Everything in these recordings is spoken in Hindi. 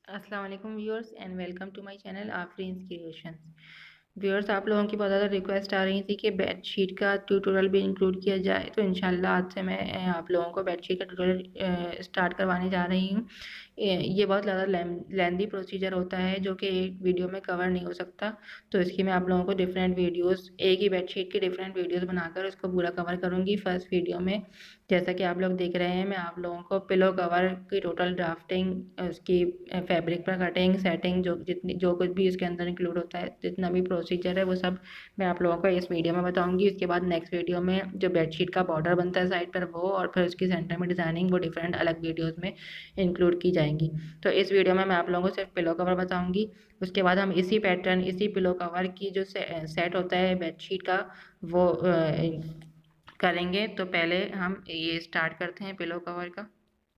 अस्सलाम वालेकुम viewers and welcome to my channel Afreen's creations. Viewers, आप लोगों की बहुत ज़्यादा रिक्वेस्ट आ रही थी कि बेडशीट का ट्यूटोरियल भी इंक्लूड किया जाए, तो इंशाल्लाह आज से मैं आप लोगों को बेडशीट का ट्यूटोरियल स्टार्ट करवाने जा रही हूँ। ये बहुत ज़्यादा लेंदी प्रोसीजर होता है जो कि एक वीडियो में कवर नहीं हो सकता, तो इसकी मैं आप लोगों को डिफरेंट वीडियोस, एक ही बेडशीट के डिफरेंट वीडियोस बनाकर उसको पूरा कवर करूँगी। फर्स्ट वीडियो में जैसा कि आप लोग देख रहे हैं, मैं आप लोगों को पिलो कवर की टोटल ड्राफ्टिंग, उसकी फैब्रिक पर कटिंग, सेटिंग, जो कुछ भी इसके अंदर इंक्लूड होता है, जितना भी प्रोसीजर है वो सब मैं आप लोगों को इस वीडियो में बताऊंगी। उसके बाद नेक्स्ट वीडियो में जो बेडशीट का बॉर्डर बनता है साइड पर वो, और फिर उसकी सेंटर में डिज़ाइनिंग, वो डिफरेंट अलग वीडियोस में इंक्लूड की जाएंगी। तो इस वीडियो में मैं आप लोगों को सिर्फ पिलो कवर बताऊंगी। उसके बाद हम इसी पैटर्न, इसी पिलो कवर की जो सेट होता है बेडशीट का, वो करेंगे। तो पहले हम ये स्टार्ट करते हैं पिलो कवर का।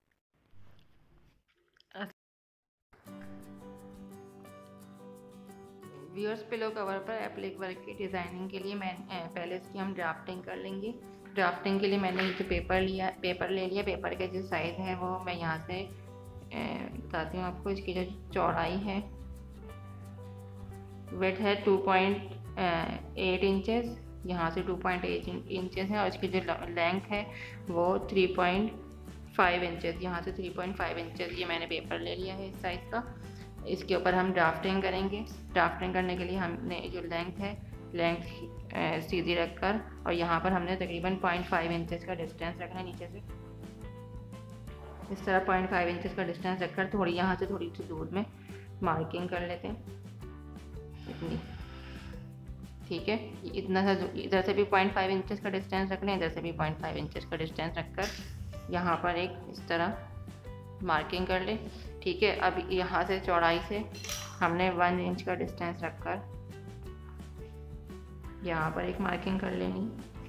व्यूअर्स, पिलो कवर पर एप्लिक वर्क की डिज़ाइनिंग के लिए मैं पहले इसकी हम ड्राफ्टिंग कर लेंगे। ड्राफ्टिंग के लिए मैंने जो पेपर ले लिया। पेपर के जो साइज़ है वो मैं यहाँ से बताती हूँ आपको। इसकी जो चौड़ाई है, वेट है 2.8 इंचेस, यहाँ से 2.8 इंचेस है, और इसकी जो लेंथ है वो 3.5 इंचेस, यहाँ से 3.5 इंचेस ये मैंने पेपर ले लिया है इस साइज़ का। इसके ऊपर हम ड्राफ्टिंग करेंगे। ड्राफ्टिंग करने के लिए हमने जो लेंथ सीधी रखकर, और यहाँ पर हमने तकरीबन 0.5 इंचेस का डिस्टेंस रखना है नीचे से। इस तरह 0.5 इंचेस का डिस्टेंस रखकर थोड़ी यहाँ से थोड़ी सी दूर में मार्किंग कर लेते हैं, इतनी। ठीक है, इतना सा, इधर से भी 0.5 इंचेस का डिस्टेंस रख लें, इधर से भी 0.5 इंचेस का डिस्टेंस रखकर यहाँ पर एक इस तरह मार्किंग कर ले। ठीक है, अब यहाँ से चौड़ाई से हमने 1 इंच का डिस्टेंस रखकर यहाँ पर एक मार्किंग कर लेनी।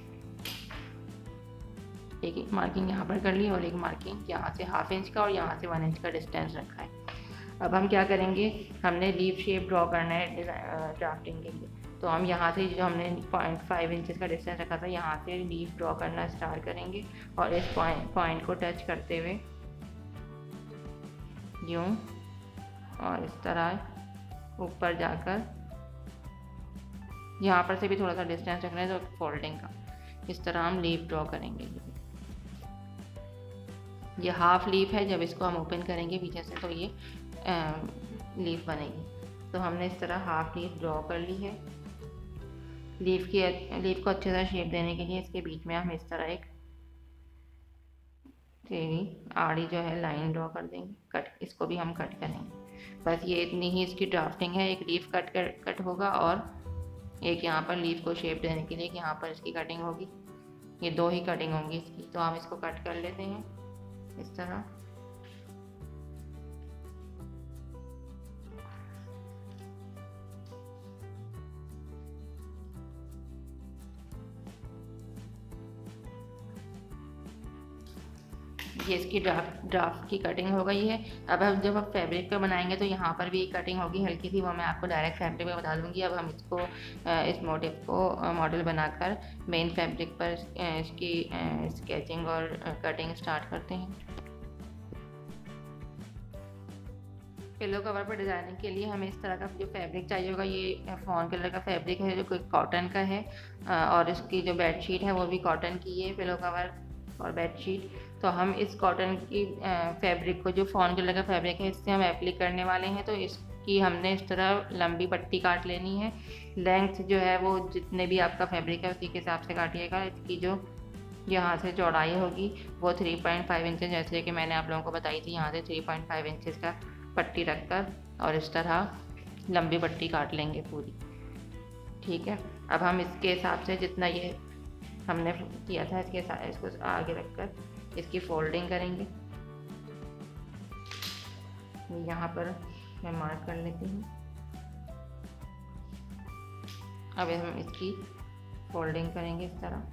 एक मार्किंग यहाँ पर कर ली, और एक मार्किंग यहाँ से 1/2 इंच का, और यहाँ से 1 इंच का डिस्टेंस रखा है। अब हम क्या करेंगे, हमने लीफ शेप ड्रॉ करना है ड्राफ्टिंग के लिए। तो हम यहाँ से जो हमने 0.5 इंचेस का डिस्टेंस रखा था, यहाँ से लीफ ड्रॉ करना स्टार्ट करेंगे, और इस पॉइंट को टच करते हुए यूँ और इस तरह ऊपर जाकर, यहाँ पर से भी थोड़ा सा डिस्टेंस रखना है तो फोल्डिंग का, इस तरह हम लीफ ड्रॉ करेंगे। ये हाफ लीफ है, जब इसको हम ओपन करेंगे पीछे से तो ये लीफ बनेगी। तो हमने इस तरह हाफ लीफ ड्रॉ कर ली है। लीफ को अच्छे से शेप देने के लिए इसके बीच में हम इस तरह एक आड़ी जो है लाइन ड्रॉ कर देंगे, इसको भी हम कट करेंगे। बस ये इतनी ही इसकी ड्राफ्टिंग है। एक लीफ कट होगा, और एक यहाँ पर लीफ को शेप देने के लिए यहाँ पर इसकी कटिंग होगी। ये 2 ही कटिंग होंगी इसकी। तो हम इसको कट कर लेते हैं इस तरह। ये इसकी ड्राफ्ट की कटिंग हो गई है। अब हम जब फैब्रिक पे बनाएंगे तो यहाँ पर भी एक कटिंग होगी हल्की सी, वो मैं आपको डायरेक्ट फैब्रिक में बता दूँगी। अब हम इसको इस मोटिव को मॉडल बनाकर मेन फैब्रिक पर इसकी स्केचिंग और कटिंग स्टार्ट करते हैं। पिलो कवर पर डिज़ाइनिंग के लिए हमें इस तरह का जो फैब्रिक चाहिए होगा, ये फॉन कलर का फैब्रिक है जो कोई कॉटन का है, और इसकी जो बेडशीट है वो भी कॉटन की है, पिलो कवर और बेडशीट। तो हम इस कॉटन की फैब्रिक को, जो फॉन कलर का फैब्रिक है, इससे हम एप्लिक करने वाले हैं। तो इसकी हमने इस तरह लंबी पट्टी काट लेनी है। लेंथ जो है वो जितने भी आपका फैब्रिक है उसी के हिसाब से काटिएगा। इसकी जो यहाँ से चौड़ाई होगी वो 3.5 इंचेस, जैसे कि मैंने आप लोगों को बताई थी, यहाँ से 3.5 इंचेस का पट्टी रखकर और इस तरह लंबी पट्टी काट लेंगे पूरी। ठीक है, अब हम इसके हिसाब से जितना ये हमने किया था इसके साथ इसको आगे रखकर इसकी फोल्डिंग करेंगे। यहाँ पर मैं मार्क कर लेती हूँ। अब हम इसकी फोल्डिंग करेंगे इस तरह।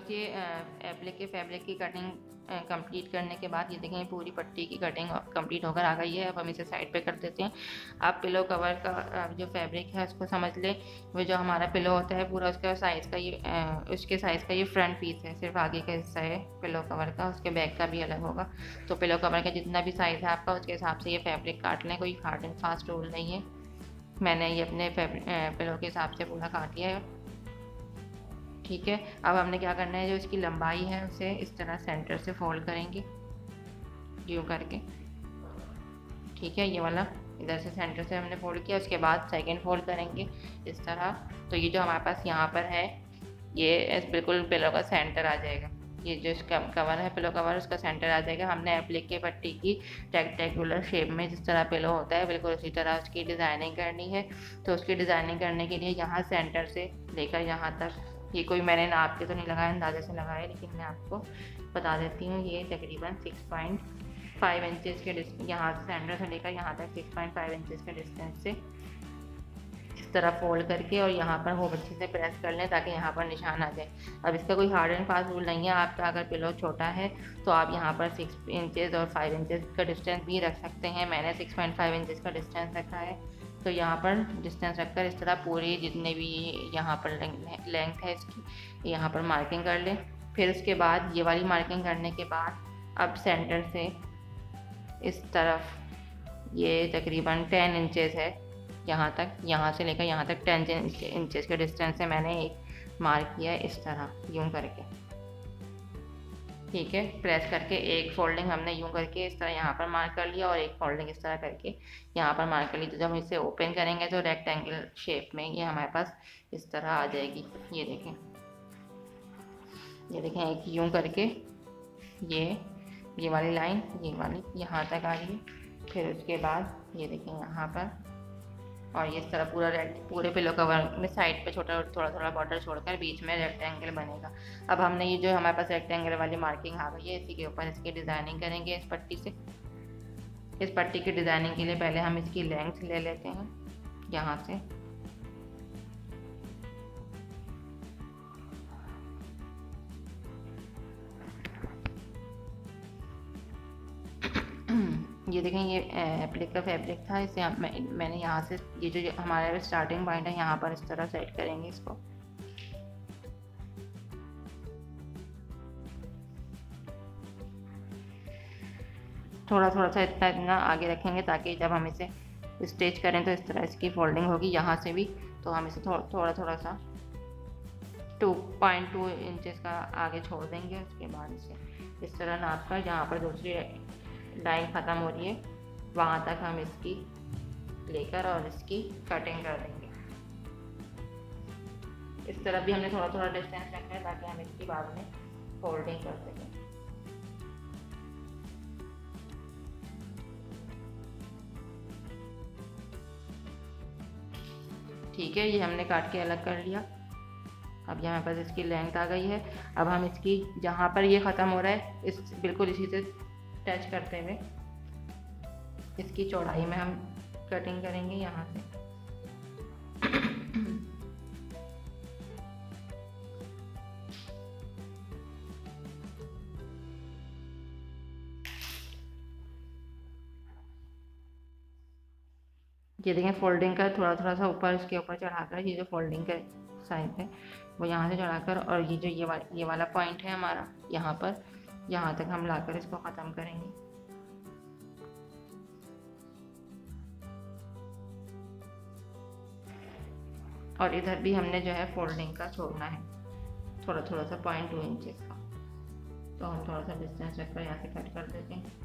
व्यूअर्स ये एप्लीके फैब्रिक की कटिंग कंप्लीट करने के बाद ये देखें पूरी पट्टी की कटिंग कंप्लीट होकर आ गई है। अब हम इसे साइड पे कर देते हैं। आप पिलो कवर का जो फैब्रिक है उसको समझ लें, वो जो हमारा पिलो होता है पूरा उसका साइज़ का ये उसके साइज़ का ये फ्रंट पीस है, सिर्फ आगे का हिस्सा है पिलो कवर का, उसके बैक का भी अलग होगा। तो पिलो कवर का जितना भी साइज़ है आपका उसके हिसाब से ये फैब्रिक काट लें, कोई हार्ड एंड फास्ट रूल नहीं है। मैंने ये अपने पिलो के हिसाब से पूरा काट लिया है। ठीक है, अब हमने क्या करना है, जो इसकी लंबाई है उसे इस तरह सेंटर से फोल्ड करेंगे यूँ करके। ठीक है, ये वाला इधर से सेंटर से हमने फोल्ड किया, उसके बाद सेकंड फोल्ड करेंगे इस तरह। तो ये जो हमारे पास यहाँ पर है ये बिल्कुल पिलो का सेंटर आ जाएगा। ये जो इसका कवर है पिलो कवर उसका सेंटर आ जाएगा। हमने एप्लीके पट्टी की रेक्टेंगुलर शेप में जिस तरह पिलो होता है बिल्कुल उसी तरह उसकी डिज़ाइनिंग करनी है। तो उसकी डिज़ाइनिंग करने के लिए यहाँ सेंटर से लेकर यहाँ तक, ये कोई मैंने नाप के तो नहीं लगाया, अंदाजे से लगाया, लेकिन मैं आपको बता देती हूँ। ये तकरीबन 6.5 इंचज़ के यहाँ से सेंटर से लेकर यहाँ तक 6.5 इंचज़ के डिस्टेंस से इस तरह फोल्ड करके और यहाँ पर खूब अच्छे से प्रेस कर लें ताकि यहाँ पर निशान आ जाए। अब इसका कोई हार्ड एंड फास्ट रूल नहीं है, आपका अगर पिलो छोटा है तो आप यहाँ पर 6 इंचज़ और 5 इंचज़ का डिस्टेंस भी रख सकते हैं। मैंने 6.5 इंचज़ का डिस्टेंस रखा है। तो यहाँ पर डिस्टेंस रखकर इस तरह पूरी जितने भी यहाँ पर लेंथ है इसकी यहाँ पर मार्किंग कर लें। फिर उसके बाद ये वाली मार्किंग करने के बाद अब सेंटर से इस तरफ ये तकरीबन 10 इंचज़ है यहाँ तक, यहाँ से लेकर यहाँ तक 10 इंचज़ के डिस्टेंस से मैंने एक मार्क किया है इस तरह यूँ करके। ठीक है, प्रेस करके एक फोल्डिंग हमने यूँ करके इस तरह यहाँ पर मार्क कर लिया और एक फोल्डिंग इस तरह करके यहाँ पर मार्क कर ली। तो जब हम इसे ओपन करेंगे तो रेक्टेंगल शेप में ये हमारे पास इस तरह आ जाएगी। ये देखें, ये देखें एक यूँ करके ये वाली लाइन ये वाली यहाँ तक आ गई। फिर उसके बाद ये देखें यहाँ पर, और ये इस तरह पूरे पिलो कवर में साइड पे थोड़ा थोड़ा बॉर्डर छोड़कर बीच में रेक्टेंगल बनेगा। अब हमने ये जो हमारे पास रेक्टेंगल वाली मार्किंग आ गई है इसी के ऊपर इसकी डिज़ाइनिंग करेंगे इस पट्टी से। इस पट्टी की डिज़ाइनिंग के लिए पहले हम इसकी लेंथ ले लेते हैं यहाँ से। ये देखें ये एप्लिक का फैब्रिक था, इसे मैंने यहाँ से ये जो हमारा स्टार्टिंग पॉइंट है यहाँ पर इस तरह सेट करेंगे इसको। थोड़ा सा इतना आगे रखेंगे ताकि जब हम इसे स्टिच करें तो इस तरह इसकी फोल्डिंग होगी यहाँ से भी। तो हम इसे थोड़ा सा 2.2 इंचज़ का आगे छोड़ देंगे। उसके बाद इसे इस तरह नाप कर जहाँ पर दूसरी लाइन ख़त्म हो रही है वहाँ तक हम इसकी लेकर और इसकी कटिंग कर देंगे। इस तरफ भी हमने थोड़ा डिस्टेंस रखा है ताकि हम इसकी बाद में फोल्डिंग कर सकें। ठीक है, ये हमने काट के अलग कर लिया। अब यहाँ पास इसकी लेंथ आ गई है। अब हम इसकी जहाँ पर ये ख़त्म हो रहा है इस बिल्कुल इसी से टच करते हुए इसकी चौड़ाई में हम कटिंग करेंगे यहाँ से। ये देखें फोल्डिंग का थोड़ा सा ऊपर इसके ऊपर चढ़ाकर ये जो फोल्डिंग का साइज है वो यहाँ से चढ़ाकर और ये जो ये वाला पॉइंट है हमारा यहाँ पर यहाँ तक हम लाकर इसको ख़त्म करेंगे। और इधर भी हमने जो है फोल्डिंग का छोड़ना है थोड़ा सा 0.2 इंचज़ का। तो हम थोड़ा सा डिस्टेंस रखकर यहाँ से कट कर देते हैं।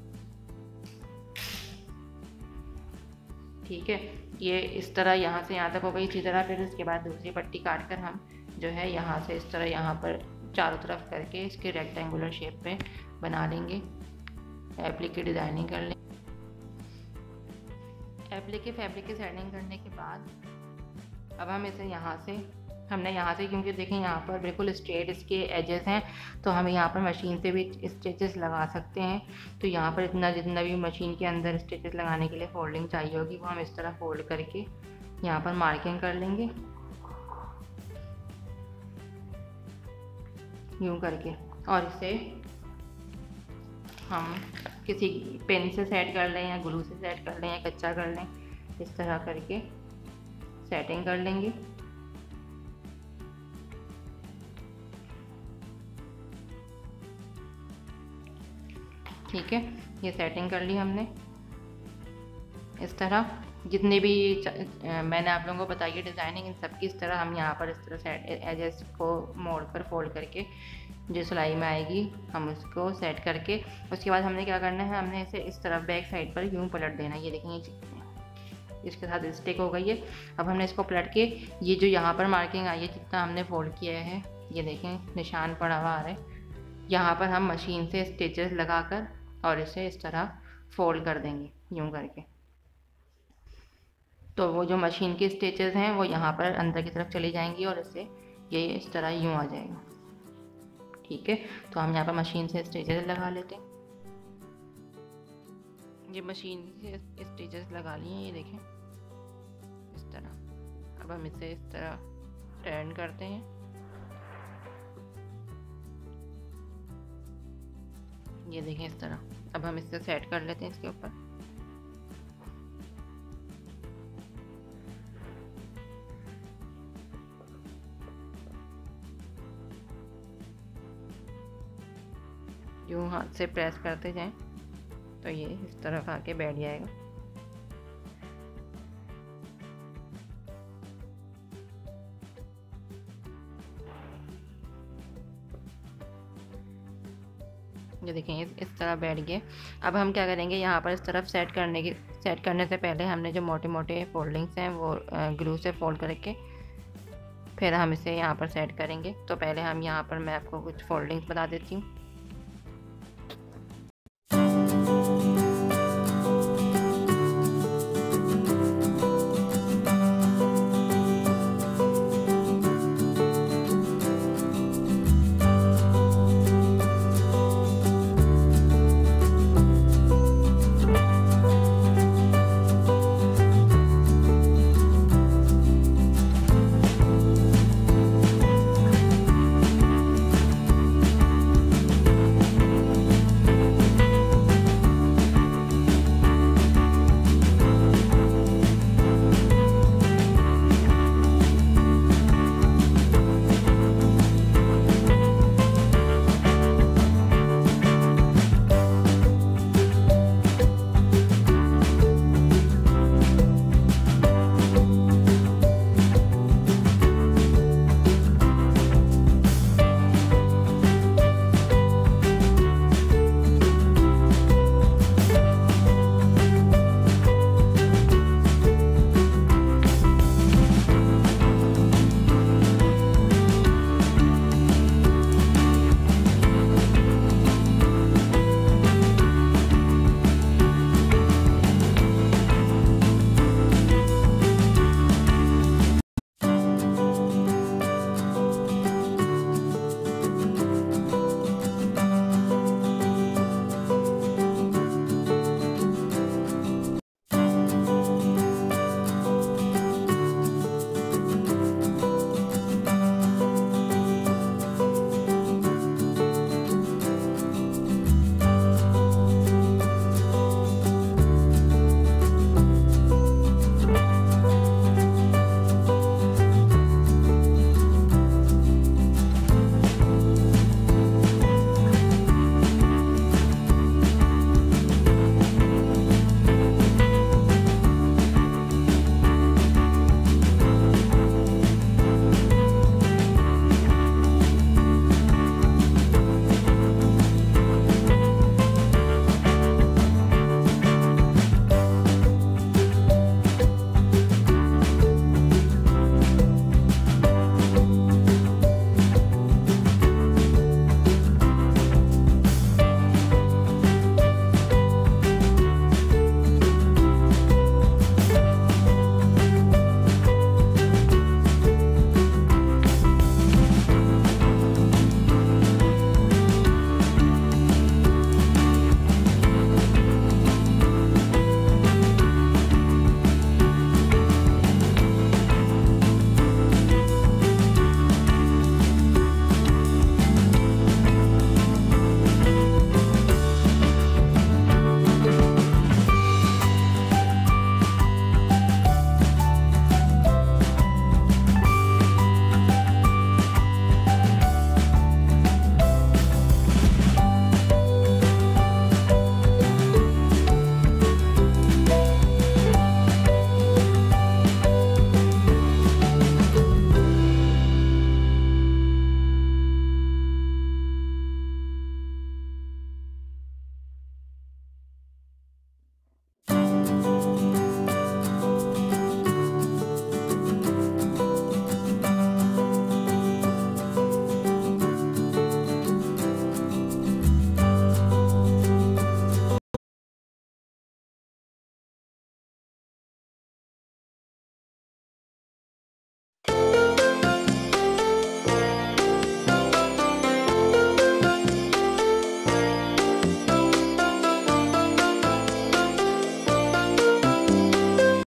ठीक है, ये इस तरह यहाँ से यहाँ तक हो गई। इसी तरह फिर उसके बाद दूसरी पट्टी काट कर हम जो है यहाँ से इस तरह यहाँ पर चारों तरफ करके इसके रेक्टेंगुलर शेप पे बना लेंगे। एप्लिक की डिज़ाइनिंग कर लेंगे। एप्लिक के फैब्रिक की सेटिंग करने के बाद अब हम इसे हमने यहाँ से क्योंकि देखें यहाँ पर बिल्कुल स्ट्रेट इसके एजेस हैं तो हम यहाँ पर मशीन से भी स्टिचेस लगा सकते हैं। तो यहाँ पर जितना भी मशीन के अंदर स्टिचेस लगाने के लिए फोल्डिंग चाहिए होगी वो हम इस तरह फोल्ड करके यहाँ पर मार्किंग कर लेंगे। यूँ करके, और इसे हम किसी पेन से सेट कर लें या ग्लू से सेट कर लें या कच्चा कर लें, इस तरह करके सेटिंग कर लेंगे। ठीक है, ये सेटिंग कर ली हमने। इस तरह जितने भी मैंने आप लोगों को बताई है डिज़ाइनिंग, इन सब की इस तरह हम यहाँ पर इस तरह सेट एजेस को मोड़ कर फोल्ड करके जो सिलाई में आएगी हम उसको सेट करके, उसके बाद हमने क्या करना है, हमने इसे इस तरफ बैक साइड पर यूँ पलट देना है। ये देखेंगे इसके साथ स्टिक हो गई है। अब हमने इसको पलट के ये जो यहाँ पर मार्किंग आई है जितना हमने फोल्ड किया है, ये देखें निशान पड़ा हुआ आ रहा है, यहाँ पर हम मशीन से स्टिचेस लगाकर और इसे इस तरह फोल्ड कर देंगे यूँ करके। तो वो जो मशीन की स्टिचेस हैं वो यहाँ पर अंदर की तरफ चली जाएंगी और इससे ये इस तरह यूँ आ जाएगा। ठीक है, तो हम यहाँ पर मशीन से स्टिचेस लगा लेते हैं। ये मशीन से स्टिचेस लगा लिए हैं, ये देखें इस तरह। अब हम इसे इस तरह टर्न करते हैं, ये देखें इस तरह। अब हम इसे सेट कर लेते हैं इसके ऊपर। यूँ हाथ से प्रेस करते जाएं तो ये इस तरह आके बैठ जाएगा। ये देखें इस तरह बैठ गए। अब हम क्या करेंगे, यहाँ पर इस तरफ सेट करने से पहले हमने जो मोटे मोटे फोल्डिंग्स हैं वो ग्लू से फोल्ड करके फिर हम इसे यहाँ पर सेट करेंगे। तो पहले हम यहाँ पर मैं आपको कुछ फोल्डिंग्स बता देती हूँ।